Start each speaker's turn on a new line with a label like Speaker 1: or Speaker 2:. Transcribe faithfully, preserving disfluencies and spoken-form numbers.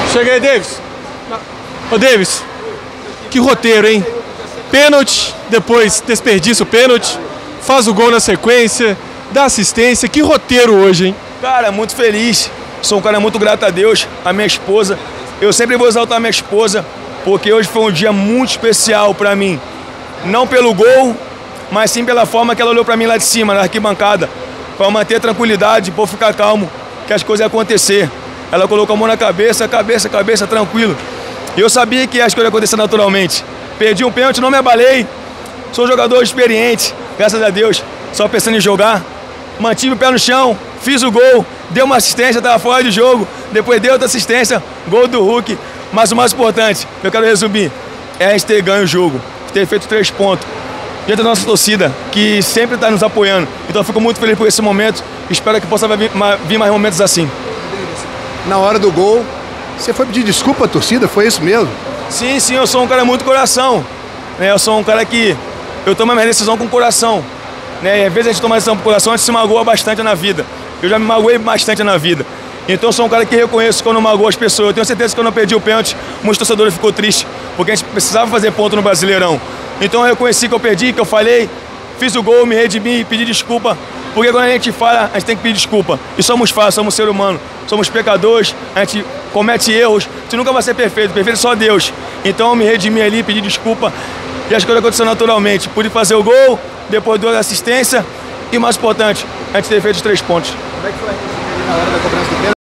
Speaker 1: Chega aí, Davis. Ô, Davis, que roteiro, hein? Pênalti, depois desperdiça o pênalti, faz o gol na sequência, dá assistência. Que roteiro hoje, hein?
Speaker 2: Cara, muito feliz. Sou um cara muito grato a Deus, a minha esposa. Eu sempre vou exaltar a minha esposa, porque hoje foi um dia muito especial pra mim. Não pelo gol, mas sim pela forma que ela olhou pra mim lá de cima, na arquibancada, para manter tranquilidade, para ficar calmo, que as coisas iam acontecer. Ela colocou a mão na cabeça, cabeça, cabeça, tranquilo. E eu sabia que as coisas iam acontecer naturalmente. Perdi um pênalti, não me abalei. Sou um jogador experiente, graças a Deus, só pensando em jogar. Mantive o pé no chão, fiz o gol, deu uma assistência, estava fora de jogo. Depois deu outra assistência, gol do Hulk. Mas o mais importante, eu quero resumir, é a gente ter ganho o jogo, ter feito três pontos. Diante da nossa torcida, que sempre está nos apoiando. Então eu fico muito feliz por esse momento. Espero que possa vir, vir mais momentos assim.
Speaker 3: Na hora do gol, você foi pedir desculpa à torcida? Foi isso mesmo?
Speaker 2: Sim, sim, eu sou um cara muito coração. Né? Eu sou um cara que eu tomo a minha decisão com coração. Né? E às vezes a gente toma a decisão com coração, a gente se magoa bastante na vida. Eu já me magoei bastante na vida. Então eu sou um cara que reconheço quando eu magoo as pessoas. Eu tenho certeza que quando eu perdi o pênalti, muitos torcedores ficou triste, porque a gente precisava fazer ponto no Brasileirão. Então eu reconheci que eu perdi, que eu falei, fiz o gol, me redimi, pedi desculpa, porque quando a gente fala, a gente tem que pedir desculpa. E somos falhos, somos ser humano, somos pecadores, a gente comete erros, a gente nunca vai ser perfeito, perfeito é só Deus. então eu me redimi ali, pedi desculpa, e as coisas aconteceram naturalmente. Pude fazer o gol, depois deu a assistência, e o mais importante, a gente ter feito os três pontos.
Speaker 3: Como é que foi na hora da cobrança do pênalti?